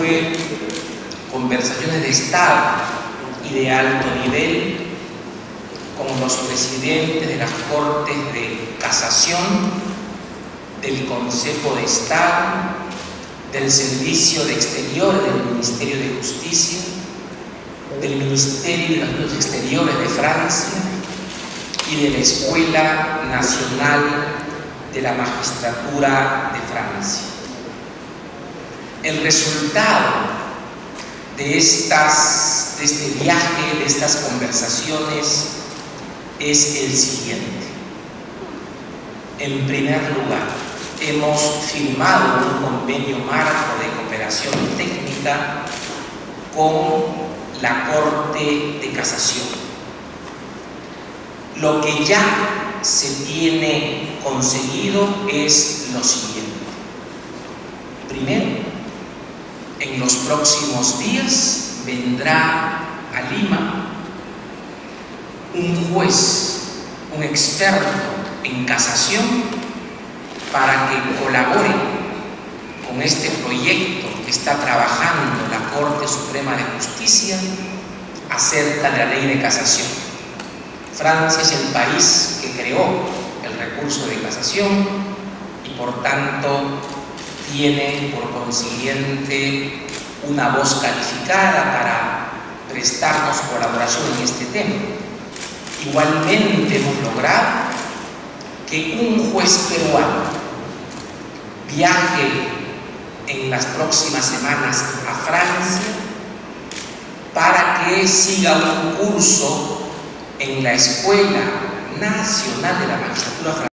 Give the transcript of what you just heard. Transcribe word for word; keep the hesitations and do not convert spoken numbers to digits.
mantuve conversaciones de Estado y de alto nivel con los presidentes de las Cortes de Casación, del Consejo de Estado, del Servicio de Exteriores del Ministerio de Justicia, del Ministerio de Asuntos Exteriores de Francia y de la Escuela Nacional de la Magistratura de Francia. El resultado de, estas, de este viaje, de estas conversaciones, es el siguiente. En primer lugar, hemos firmado un convenio marco de cooperación técnica con la Corte de Casación. Lo que ya se tiene conseguido es lo siguiente. Primero, en los próximos días vendrá a Lima un juez, un experto en casación, para que colabore con este proyecto que está trabajando la Corte Suprema de Justicia acerca de la ley de casación. Francia es el país que creó el recurso de casación y por tanto tiene por consiguiente una voz calificada para prestarnos colaboración en este tema. Igualmente hemos logrado que un juez peruano viaje en las próximas semanas a Francia para que siga un curso en la Escuela Nacional de la Magistratura Francesa